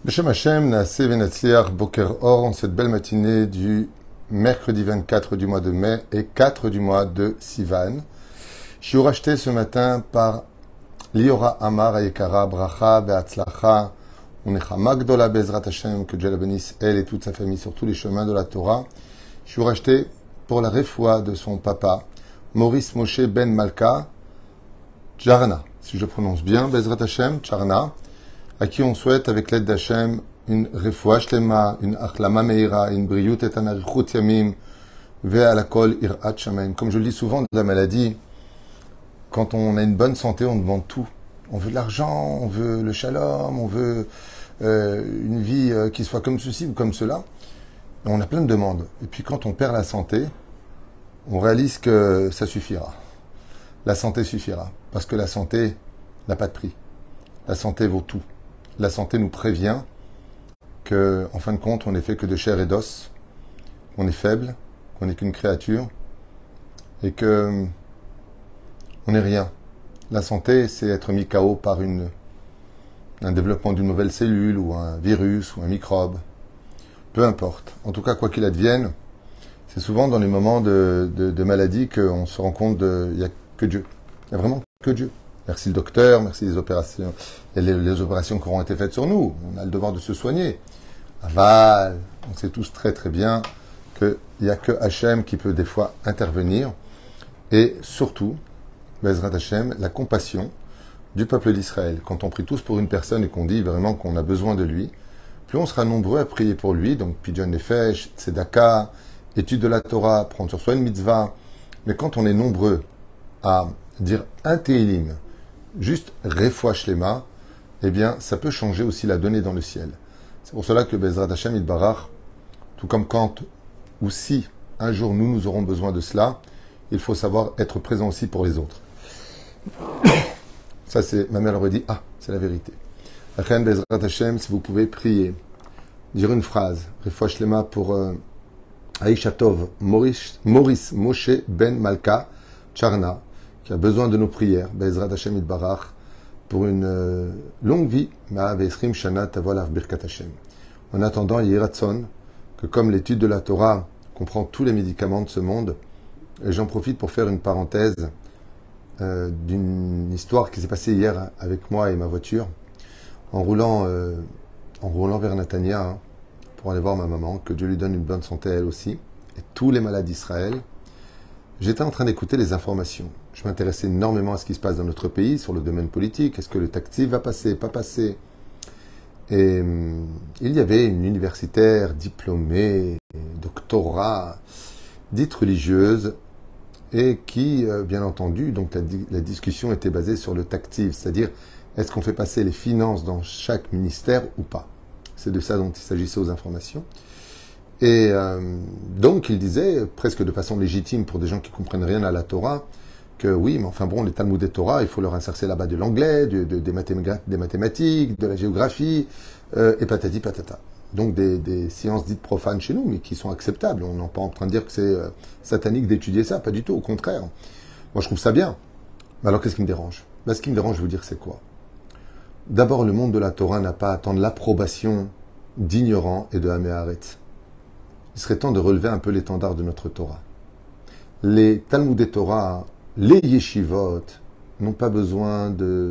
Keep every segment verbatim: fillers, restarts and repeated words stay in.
Beshem Hashem, Naaseh Venatzliach, Boker Or, en cette belle matinée du mercredi vingt-quatre du mois de mai et quatre du mois de Sivan. Je suis racheté ce matin par Liora Amar Ayekara, Bracha, Beatzlacha, Unechama Gdola Bezrat Hashem, que Dieu la bénisse, elle et toute sa famille sur tous les chemins de la Torah. Je suis racheté pour la réfoua de son papa, Maurice Moshe Ben Malka, Charna, si je prononce bien, Bezrat Hashem, Charna, à qui on souhaite, avec l'aide d'Hachem, une refoua shlema, une achlama meira, une briyut et un arichut yamim, ve'alakol irat shamayim. Comme je le dis souvent de la maladie, quand on a une bonne santé, on demande tout. On veut de l'argent, on veut le shalom, on veut euh, une vie euh, qui soit comme ceci ou comme cela. Et on a plein de demandes. Et puis quand on perd la santé, on réalise que ça suffira. La santé suffira. Parce que la santé n'a pas de prix. La santé vaut tout. La santé nous prévient que, en fin de compte, on n'est fait que de chair et d'os, qu'on est faible, qu'on n'est qu'une créature, et que on n'est rien. La santé, c'est être mis K O par une, un développement d'une nouvelle cellule, ou un virus, ou un microbe. Peu importe. En tout cas, quoi qu'il advienne, c'est souvent dans les moments de, de, de maladie qu'on se rend compte qu'il n'y a que Dieu. Il n'y a vraiment que Dieu. Merci le docteur, merci les opérations, les, les opérations qui auront été faites sur nous. On a le devoir de se soigner. Aval, on sait tous très très bien qu'il n'y a que Hachem qui peut des fois intervenir. Et surtout, Bezrat Hachem, la compassion du peuple d'Israël. Quand on prie tous pour une personne et qu'on dit vraiment qu'on a besoin de lui, plus on sera nombreux à prier pour lui, donc Pidyon Nefesh, Tzedaka, étude de la Torah, prendre sur soi une mitzvah. Mais quand on est nombreux à dire un Tehillim, juste refoua shlema, eh bien, ça peut changer aussi la donnée dans le ciel. C'est pour cela que Bezrat Hashem Yitbarach, tout comme quand ou si un jour nous, nous aurons besoin de cela, il faut savoir être présent aussi pour les autres. Ça, c'est, ma mère aurait dit, ah, c'est la vérité. Achen Bezrat Hashem, si vous pouvez prier, dire une phrase, refoua shlema pour euh, Aisha Tov, Maurice, Maurice Moshe Ben Malka, Charna, qui a besoin de nos prières, Bezrat Hashem Yitbarach, pour une euh, longue vie, Ma'avesrim Shana Tavalav Birkat Hashem. En attendant, il y a Ratson, que comme l'étude de la Torah comprend tous les médicaments de ce monde, et j'en profite pour faire une parenthèse euh, d'une histoire qui s'est passée hier avec moi et ma voiture, en roulant, euh, en roulant vers Natania, hein, pour aller voir ma maman, que Dieu lui donne une bonne santé à elle aussi, et tous les malades d'Israël. J'étais en train d'écouter les informations. Je m'intéressais énormément à ce qui se passe dans notre pays, sur le domaine politique. Est-ce que le Taktiv va passer, pas passer? Et hum, il y avait une universitaire diplômée, doctorat, dite religieuse, et qui, euh, bien entendu, donc la, la discussion était basée sur le Taktiv, c'est-à-dire est-ce qu'on fait passer les finances dans chaque ministère ou pas? C'est de ça dont il s'agissait aux informations. Et euh, donc, il disait, presque de façon légitime pour des gens qui comprennent rien à la Torah, que oui, mais enfin bon, les Talmud et Torah, il faut leur insérer là-bas de l'anglais, de, de, des, mathéma- des mathématiques, de la géographie, euh, et patati patata. Donc des, des sciences dites profanes chez nous, mais qui sont acceptables. On n'est pas en train de dire que c'est euh, satanique d'étudier ça, pas du tout, au contraire. Moi, je trouve ça bien. Mais alors, qu'est-ce qui me dérange? Ben, ce qui me dérange, je vous dire, c'est quoi? D'abord, le monde de la Torah n'a pas à attendre l'approbation d'ignorants et de Haméharetz. Il serait temps de relever un peu l'étendard de notre Torah. Les Talmud et Torah, les yeshivot, n'ont pas besoin de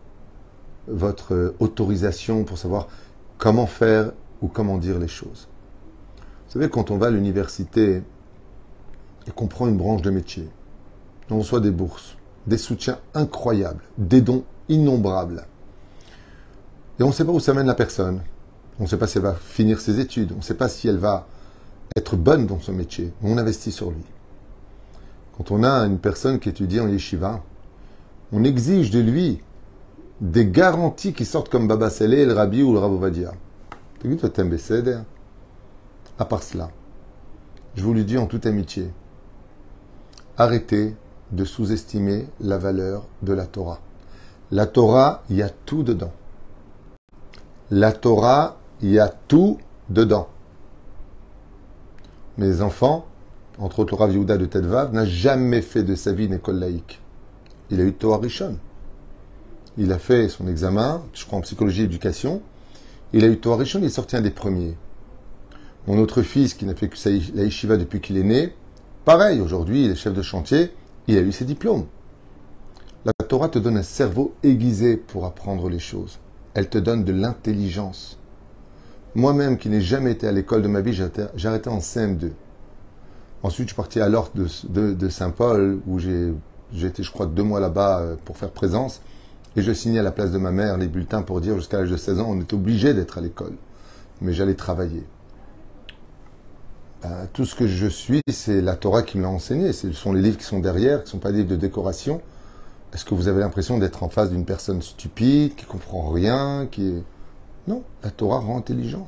votre autorisation pour savoir comment faire ou comment dire les choses. Vous savez, quand on va à l'université et qu'on prend une branche de métier, on reçoit des bourses, des soutiens incroyables, des dons innombrables, et on ne sait pas où ça mène la personne, on ne sait pas si elle va finir ses études, on ne sait pas si elle va être bonne dans son métier, on investit sur lui. Quand on a une personne qui étudie en yeshiva, on exige de lui des garanties qui sortent comme Baba Saleh, le Rabbi ou le Rav Ovadia. À part cela, je vous le dis en toute amitié, arrêtez de sous-estimer la valeur de la Torah. La Torah, il y a tout dedans. La Torah, il y a tout dedans. Mes enfants, entre autres le Rav Yehuda de Tedvav, n'a jamais fait de sa vie une école laïque. Il a eu Torah Rishon. Il a fait son examen, je crois en psychologie et éducation. Il a eu Torah Rishon, il est sorti un des premiers. Mon autre fils, qui n'a fait que la yeshiva depuis qu'il est né, pareil, aujourd'hui, il est chef de chantier, il a eu ses diplômes. La Torah te donne un cerveau aiguisé pour apprendre les choses. Elle te donne de l'intelligence. Moi-même, qui n'ai jamais été à l'école de ma vie, j'ai arrêté en C M deux. Ensuite, je suis parti à l'Orte de, de, de Saint-Paul, où j'ai été, je crois, deux mois là-bas pour faire présence. Et je signais à la place de ma mère les bulletins pour dire jusqu'à l'âge de seize ans, on est obligé d'être à l'école. Mais j'allais travailler. Ben, tout ce que je suis, c'est la Torah qui me l'a enseigné. Ce sont les livres qui sont derrière, qui ne sont pas des livres de décoration. Est-ce que vous avez l'impression d'être en face d'une personne stupide, qui ne comprend rien, qui est... Non, la Torah rend intelligent.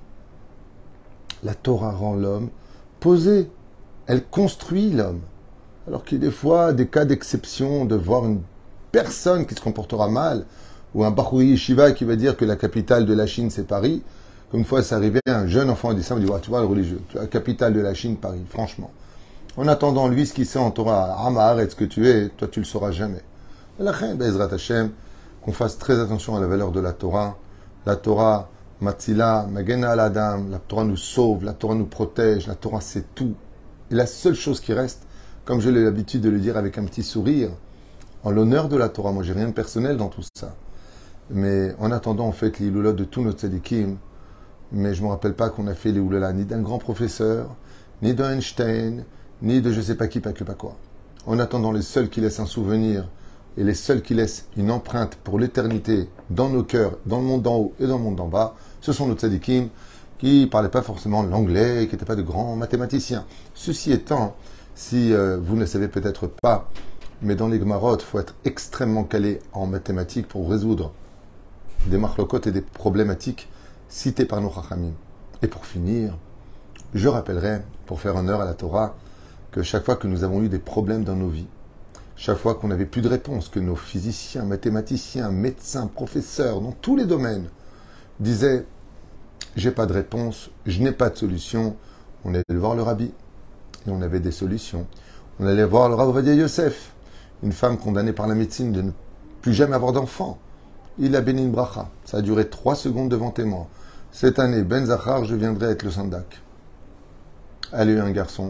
La Torah rend l'homme posé. Elle construit l'homme. Alors qu'il y a des fois des cas d'exception de voir une personne qui se comportera mal, ou un Bachouri Yeshiva qui va dire que la capitale de la Chine c'est Paris. Comme une fois ça arrivait, un jeune enfant dit ça, on dit ouais, tu vois le religieux, la capitale de la Chine, Paris, franchement. En attendant, lui, ce qu'il sait en Torah, Amar, est ce que tu es, toi tu le sauras jamais. La reine Bezrat Hashem, qu'on fasse très attention à la valeur de la Torah. La Torah, Matzila, Magena al-Adam, la Torah nous sauve, la Torah nous protège, la Torah c'est tout. Et la seule chose qui reste, comme je l'ai l'habitude de le dire avec un petit sourire, en l'honneur de la Torah, moi j'ai rien de personnel dans tout ça. Mais en attendant, on fait les Iloulot de tous nos tzadikim, mais je ne me rappelle pas qu'on a fait les Iloulot ni d'un grand professeur, ni d'Einstein, ni de je sais pas qui, pas que pas quoi. En attendant, les seuls qui laissent un souvenir, et les seuls qui laissent une empreinte pour l'éternité dans nos cœurs, dans le monde d'en haut et dans le monde d'en bas, ce sont nos tzadikim qui ne parlaient pas forcément l'anglais, qui n'étaient pas de grands mathématiciens. Ceci étant, si euh, vous ne savez peut-être pas, mais dans les Gemarot, il faut être extrêmement calé en mathématiques pour résoudre des marlokot et des problématiques citées par nos chachamim. Et pour finir, je rappellerai, pour faire honneur à la Torah, que chaque fois que nous avons eu des problèmes dans nos vies, chaque fois qu'on n'avait plus de réponse, que nos physiciens, mathématiciens, médecins, professeurs, dans tous les domaines, disaient « j'ai pas de réponse, je n'ai pas de solution », on allait voir le rabbi et on avait des solutions. On allait voir le Rav Ovadia Yosef, une femme condamnée par la médecine de ne plus jamais avoir d'enfant. Il a béni une bracha. Ça a duré trois secondes devant témoin. Cette année, Ben Zachar, je viendrai être le Sandak. Elle a eu un garçon.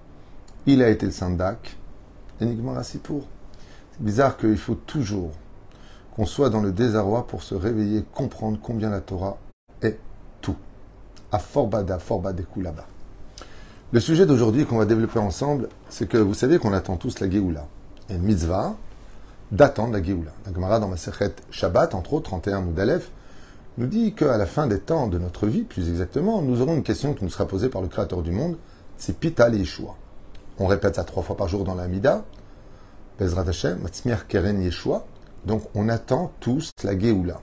Il a été le Sandak. Enigma Sipour. C'est bizarre qu'il faut toujours qu'on soit dans le désarroi pour se réveiller, comprendre combien la Torah est tout. À Forbada, Forbada là-bas. Le sujet d'aujourd'hui qu'on va développer ensemble, c'est que vous savez qu'on attend tous la Géoula. Il y a une mitzvah d'attendre la Géoula. La Gemara dans Masechet Shabbat, entre autres, trente et un Moudalef, nous dit qu'à la fin des temps de notre vie, plus exactement, nous aurons une question qui nous sera posée par le Créateur du monde, c'est Pita Yeshua. On répète ça trois fois par jour dans la Hamida, Bezrat Hashem, Matzmiach Keren Yeshua. Donc on attend tous la Géoula.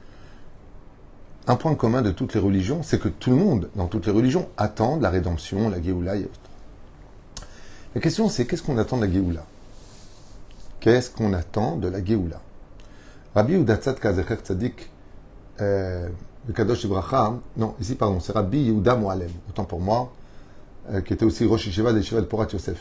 Un point commun de toutes les religions, c'est que tout le monde, dans toutes les religions, attend la rédemption, la Géoula et autres. La question c'est, qu'est-ce qu'on attend de la Géoula? Qu'est-ce qu'on attend de la Géoula? Rabbi Yehuda Tzadka Zecher Tzadik, euh, le Kadosh Ibracha, non, ici pardon, c'est Rabbi Yehuda Moalem, autant pour moi, euh, qui était aussi Rosh Yeshiva d'Yeshiva de Porat Yosef.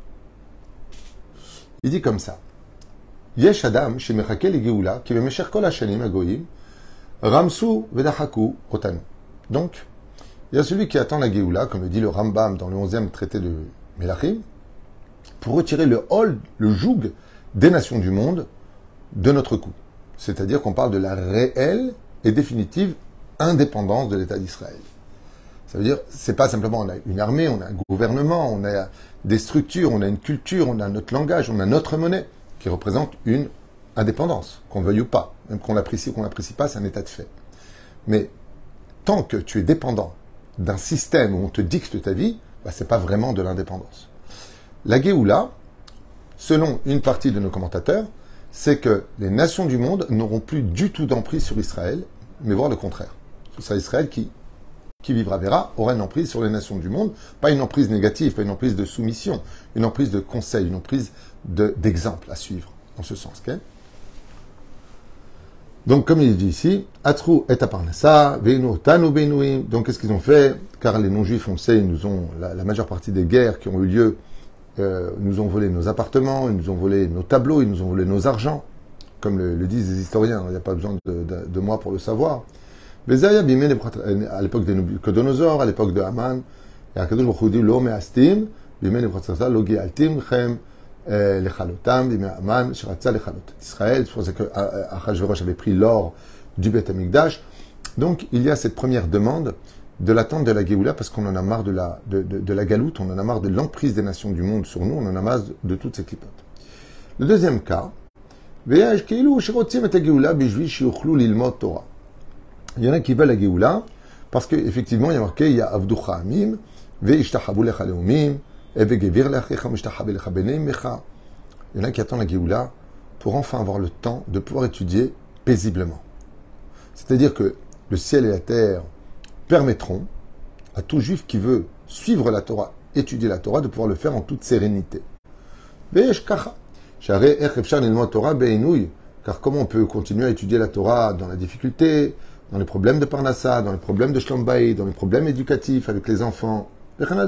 Il dit comme ça: Yesh Adam shemechake le Géoula ki bemeshech kol hashanim hagoyim ramsu vedachaku otanu. Donc, il y a celui qui attend la Géoula, comme le dit le Rambam dans le onzième traité de Melachim, pour retirer le hol, le joug des nations du monde de notre cou. C'est-à-dire qu'on parle de la réelle et définitive indépendance de l'État d'Israël. Ça veut dire, c'est pas simplement on a une armée, on a un gouvernement, on a des structures, on a une culture, on a notre langage, on a notre monnaie qui représente une indépendance, qu'on le veuille ou pas, même qu'on l'apprécie ou qu'on l'apprécie pas, c'est un état de fait. Mais tant que tu es dépendant d'un système où on te dicte ta vie, bah, c'est pas vraiment de l'indépendance. La Géoula, selon une partie de nos commentateurs, c'est que les nations du monde n'auront plus du tout d'emprise sur Israël, mais voire le contraire. Ce sera Israël qui, qui vivra, verra, aura une emprise sur les nations du monde, pas une emprise négative, pas une emprise de soumission, une emprise de conseil, une emprise de, d'exemple à suivre, en ce sens. Okay? Donc, comme il dit ici, Atrou et Aparnassa, Veino Tanu Benouim. Donc, qu'est-ce qu'ils ont fait? Car les non-juifs, on le sait, ils nous ont, la, la majeure partie des guerres qui ont eu lieu, Euh, nous ont volé nos appartements, ils nous ont volé nos tableaux, ils nous ont volé nos argents, comme le, le disent les historiens, il n'y a pas besoin de, de, de moi pour le savoir. Bezaya bimé à l'époque des Nabucodonosor, à l'époque de Haman, et Akadosh Baruch Hu dit lo me'astim bimé nebuchadnezzar lo gi'altim chem lechalotam bimé Haman sheratza lechalot Israël. C'est pour ça que Achashverosh avait pris l'or du Beth Amikdash. Donc il y a cette première demande de l'attente de la Géoula, parce qu'on en a marre de la, de, de, de la galoute, on en a marre de l'emprise des nations du monde sur nous, on en a marre de, de toutes ces clipotes. Le deuxième cas, il y en a qui veulent la Géoula, parce qu'effectivement, il y a marqué, il y a Avducha Amim, Veishtahabu lecha leumim, Evegevir lecha mishtahabe lecha beneim mecha. Il y en a qui attendent la Géoula pour enfin avoir le temps de pouvoir étudier paisiblement. C'est-à-dire que le ciel et la terre permettront à tout juif qui veut suivre la Torah, étudier la Torah, de pouvoir le faire en toute sérénité. Car comment on peut continuer à étudier la Torah dans la difficulté, dans les problèmes de Parnassa, dans les problèmes de Shlom Bayit, dans les problèmes éducatifs avec les enfants. Comme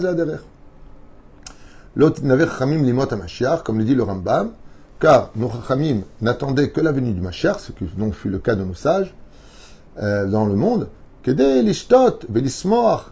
le dit le Rambam, car nos Chachamim n'attendaient que la venue du Mashiach, ce qui donc fut le cas de nos sages euh, dans le monde, Kedei lishtot velismoach,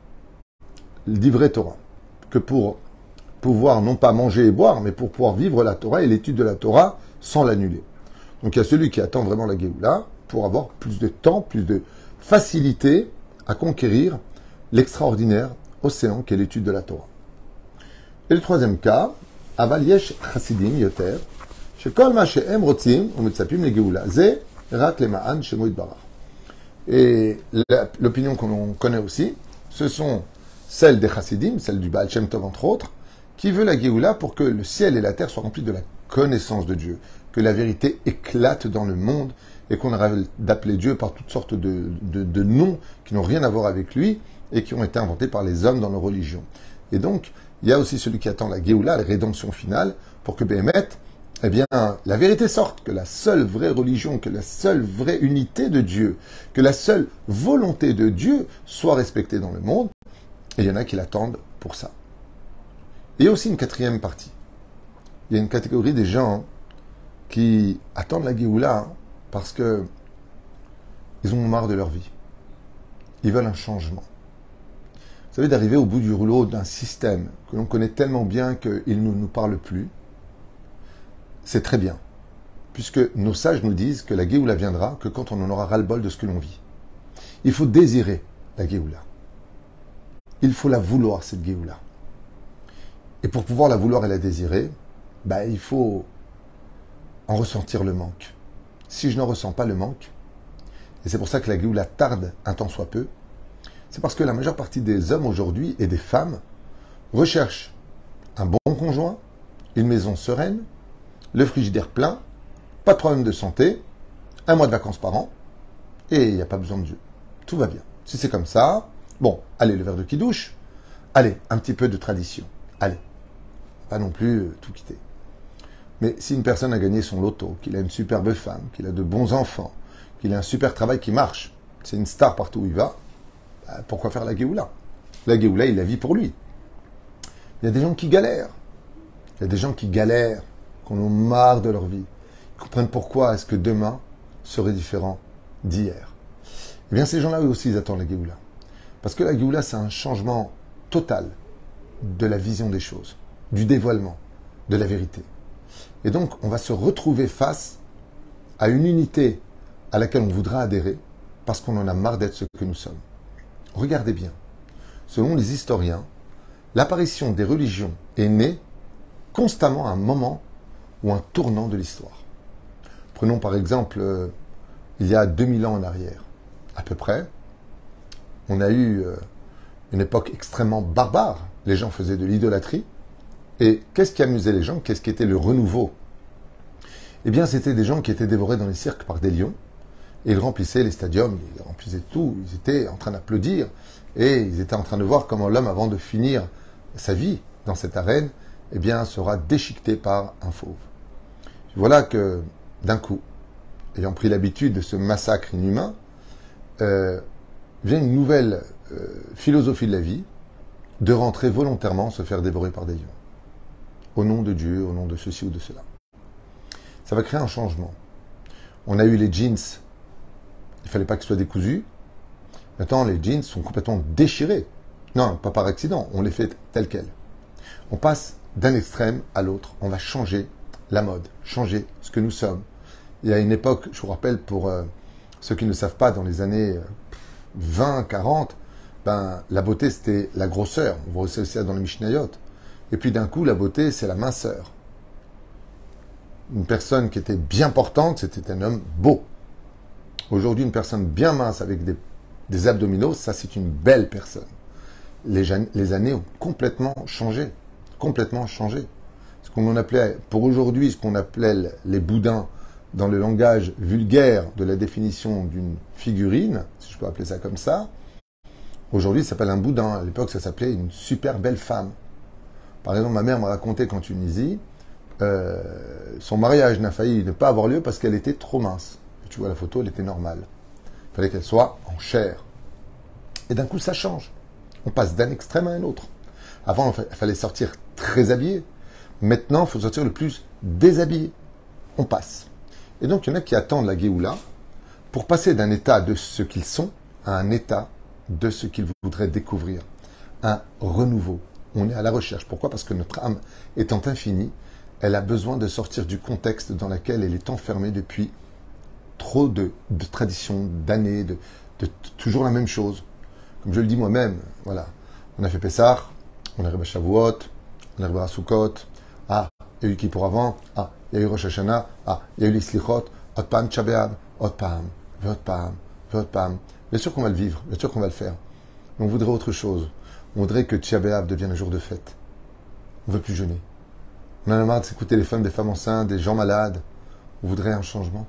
l'ivre Torah, que pour pouvoir non pas manger et boire, mais pour pouvoir vivre la Torah et l'étude de la Torah sans l'annuler. Donc il y a celui qui attend vraiment la Géoula pour avoir plus de temps, plus de facilité à conquérir l'extraordinaire océan qu'est l'étude de la Torah. Et le troisième cas, Aval yesh chasidim yoter, shekol ma she'em rotzim umetzapim le Géoula, ze rak lema'an shemo yitbarach. Et l'opinion qu'on connaît aussi, ce sont celles des chassidim, celles du Baal Shem Tov entre autres, qui veut la Géoula pour que le ciel et la terre soient remplis de la connaissance de Dieu, que la vérité éclate dans le monde et qu'on arrête d'appeler Dieu par toutes sortes de, de, de noms qui n'ont rien à voir avec lui et qui ont été inventés par les hommes dans nos religions. Et donc, il y a aussi celui qui attend la Géoula, la rédemption finale, pour que Béhémet, eh bien, la vérité sorte, que la seule vraie religion, que la seule vraie unité de Dieu, que la seule volonté de Dieu soit respectée dans le monde. Et il y en a qui l'attendent pour ça. Et il y a aussi une quatrième partie. Il y a une catégorie des gens qui attendent la Géoula parce que ils ont marre de leur vie. Ils veulent un changement. Vous savez, d'arriver au bout du rouleau d'un système que l'on connaît tellement bien qu'il ne nous parle plus, c'est très bien, puisque nos sages nous disent que la Géoula viendra que quand on en aura ras-le-bol de ce que l'on vit. Il faut désirer la Géoula. Il faut la vouloir, cette Géoula. Et pour pouvoir la vouloir et la désirer, bah, il faut en ressentir le manque. Si je n'en ressens pas le manque, et c'est pour ça que la Géoula tarde un temps soit peu, c'est parce que la majeure partie des hommes aujourd'hui et des femmes recherchent un bon conjoint, une maison sereine, le frigidaire plein, pas de problème de santé, un mois de vacances par an, et il n'y a pas besoin de Dieu. Tout va bien. Si c'est comme ça, bon, allez, le verre de qui-douche, allez, un petit peu de tradition, allez, pas non plus euh, tout quitter. Mais si une personne a gagné son loto, qu'il a une superbe femme, qu'il a de bons enfants, qu'il a un super travail qui marche, c'est une star partout où il va, bah, pourquoi faire la Géoula? La Géoula, il la vit pour lui. Il y a des gens qui galèrent. Il y a des gens qui galèrent, qu'on a marre de leur vie. Ils comprennent pourquoi est-ce que demain serait différent d'hier. Eh bien, ces gens-là, eux aussi, ils attendent la Géoula. Parce que la Géoula, c'est un changement total de la vision des choses, du dévoilement, de la vérité. Et donc, on va se retrouver face à une unité à laquelle on voudra adhérer parce qu'on en a marre d'être ce que nous sommes. Regardez bien. Selon les historiens, l'apparition des religions est née constamment à un moment ou un tournant de l'histoire. Prenons par exemple, euh, il y a deux mille ans en arrière, à peu près, on a eu euh, une époque extrêmement barbare. Les gens faisaient de l'idolâtrie. Et qu'est-ce qui amusait les gens? Qu'est-ce qui était le renouveau? Eh bien, c'était des gens qui étaient dévorés dans les cirques par des lions. Et ils remplissaient les stadiums, ils remplissaient tout. Ils étaient en train d'applaudir. Et ils étaient en train de voir comment l'homme, avant de finir sa vie dans cette arène, eh bien, sera déchiqueté par un fauve. Voilà que, d'un coup, ayant pris l'habitude de ce massacre inhumain, euh, vient une nouvelle euh, philosophie de la vie, de rentrer volontairement se faire dévorer par des lions. Au nom de Dieu, au nom de ceci ou de cela. Ça va créer un changement. On a eu les jeans, il ne fallait pas qu'ils soient décousus, Maintenant, les jeans sont complètement déchirés. Non, pas par accident, on les fait tels quels. On passe d'un extrême à l'autre. On va changer la mode, changer ce que nous sommes. Il y a une époque, je vous rappelle, pour euh, ceux qui ne savent pas, dans les années vingt, quarante, ben, la beauté, c'était la grosseur. On voit aussi ça dans les Mishnayot. Et puis d'un coup, la beauté, c'est la minceur. Une personne qui était bien portante, c'était un homme beau. Aujourd'hui, une personne bien mince avec des, des abdominaux, ça, c'est une belle personne. Les, les années ont complètement changé. Complètement changé. Ce qu'on appelait, pour aujourd'hui, ce qu'on appelait les boudins dans le langage vulgaire de la définition d'une figurine, si je peux appeler ça comme ça, aujourd'hui, ça s'appelle un boudin. À l'époque, ça s'appelait une super belle femme. Par exemple, ma mère m'a raconté qu'en Tunisie, euh, son mariage n'a failli ne pas avoir lieu parce qu'elle était trop mince. Et tu vois, la photo, elle était normale. Il fallait qu'elle soit en chair. Et d'un coup, ça change. On passe d'un extrême à un autre. Avant, il fallait sortir très habillé. Maintenant, il faut sortir le plus déshabillé. On passe. Et donc, il y en a qui attendent la Géoula pour passer d'un état de ce qu'ils sont à un état de ce qu'ils voudraient découvrir. Un renouveau. On est à la recherche. Pourquoi? Parce que notre âme étant infinie, elle a besoin de sortir du contexte dans lequel elle est enfermée depuis trop de, de traditions, d'années, de, de, de toujours la même chose. Comme je le dis moi-même, voilà. On a fait Pessah, on arrive à Shavuot, on arrive à Sukkot. Ah, il y a eu Kippour avant. Ah, il y a eu Rosh Hashanah. Ah, il y a eu les Slichot. Ot Pam Tisha B'Av. Ot Pam, Ot Pam, Ot Pam. Bien sûr qu'on va le vivre, bien sûr qu'on va le faire. Mais on voudrait autre chose. On voudrait que Tisha B'Av devienne un jour de fête. On ne veut plus jeûner. On en a marre de s'écouter les femmes, des femmes enceintes, des gens malades. On voudrait un changement.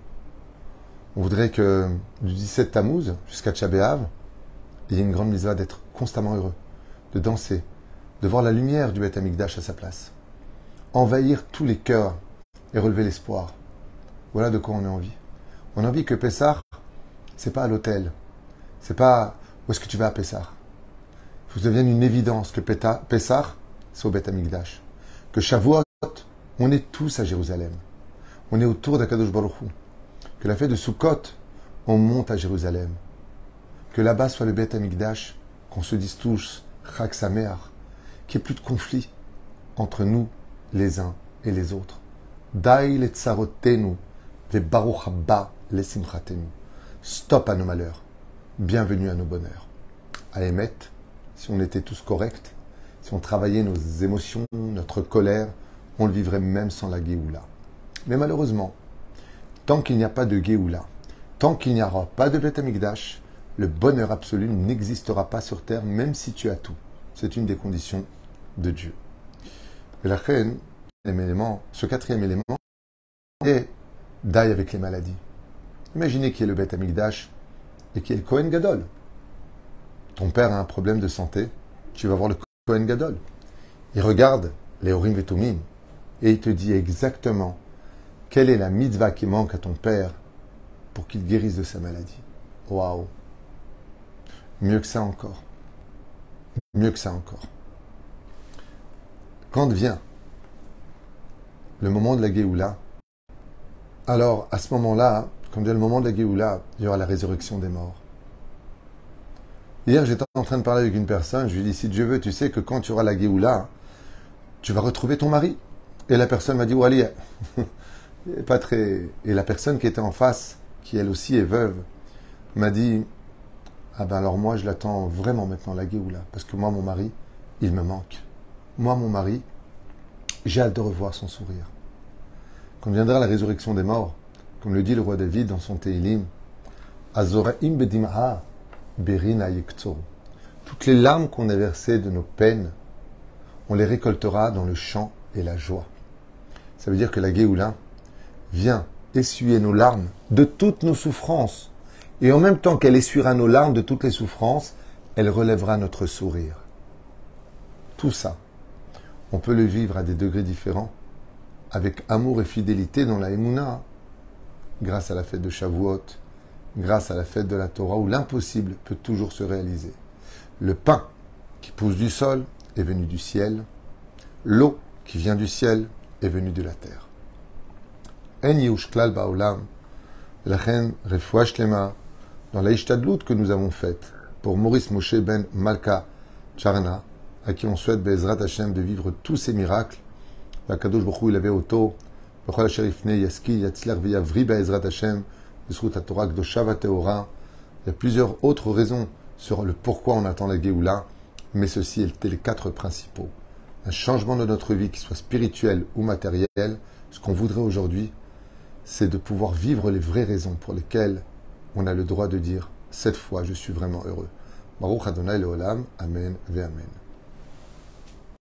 On voudrait que du dix-sept Tammuz jusqu'à Tisha B'Av, il y ait une grande mitzvah d'être constamment heureux, de danser, de voir la lumière du Beth Amikdash à sa place. Envahir tous les cœurs et relever l'espoir. Voilà de quoi on a envie. On a envie que Pessah, c'est pas à l'hôtel. C'est pas où est-ce que tu vas à Pessah. Il faut que ça devienne une évidence que Pessah, c'est au Beth Amikdash. Que Shavuot, on est tous à Jérusalem. On est autour d'Akadosh Baruch Hu. Que la fête de Sukkot, on monte à Jérusalem. Que là-bas soit le Beth Amikdash, qu'on se dise tous Chag Sameach, qu'il n'y ait plus de conflit entre nous, les uns et les autres. Dai le tsarotenu, ve baruch haba le simchatenu. Stop à nos malheurs. Bienvenue à nos bonheurs. À Emet, si on était tous corrects, si on travaillait nos émotions, notre colère, on le vivrait même sans la Géoula. Mais malheureusement, tant qu'il n'y a pas de Géoula, tant qu'il n'y aura pas de Beth Amikdash, le bonheur absolu n'existera pas sur terre, même si tu as tout. C'est une des conditions de Dieu. Et la reine, élément, ce quatrième élément est d'aille avec les maladies. Imaginez qu'il y ait le Beth Amikdash et qu'il y ait le Kohen Gadol. Ton père a un problème de santé, tu vas voir le Kohen Gadol. Il regarde les Urim et Tumim et il te dit exactement quelle est la mitzvah qui manque à ton père pour qu'il guérisse de sa maladie. Waouh! Mieux que ça encore. Mieux que ça encore. Quand vient le moment de la Géoula, alors à ce moment-là, quand vient le moment de la Géoula, il y aura la résurrection des morts. Hier, j'étais en train de parler avec une personne, je lui ai dit, si Dieu veut, tu sais que quand tu auras la Géoula, tu vas retrouver ton mari. Et la personne m'a dit, Wally, pas très... Et la personne qui était en face, qui elle aussi est veuve, m'a dit, ah ben alors moi je l'attends vraiment maintenant la Géoula, parce que moi mon mari, il me manque. Moi mon mari, j'ai hâte de revoir son sourire. Quand viendra la résurrection des morts, comme le dit le roi David dans son Teilim, Azoraim bedimha berina yektsor. Toutes les larmes qu'on a versées de nos peines, on les récoltera dans le chant et la joie. Ça veut dire que la Géoula vient essuyer nos larmes de toutes nos souffrances. Et en même temps qu'elle essuiera nos larmes de toutes les souffrances, elle relèvera notre sourire. Tout ça, on peut le vivre à des degrés différents, avec amour et fidélité dans la Emouna, grâce à la fête de Shavuot, grâce à la fête de la Torah, où l'impossible peut toujours se réaliser. Le pain qui pousse du sol est venu du ciel, l'eau qui vient du ciel est venue de la terre. En yush klal ba'olam, lachen refoua shlema, dans la Ishtadlout que nous avons faite, pour Maurice Moshe Ben Malka Charna, à qui on souhaite Bezrat Hashem de vivre tous ces miracles. Kadosh Baruch Hu il avait auto, Bechol Asher Yifnei Yaski Yatzler V'Yavri Bezrat Hashem, B'Zchut HaTorah Kdosha V'Teora. Il y a plusieurs autres raisons sur le pourquoi on attend la Géoula, mais ceci étaient les quatre principaux. Un changement de notre vie, qui soit spirituel ou matériel. Ce qu'on voudrait aujourd'hui, c'est de pouvoir vivre les vraies raisons pour lesquelles on a le droit de dire cette fois je suis vraiment heureux. Baruch Adonai Leolam, Amen ve Amen.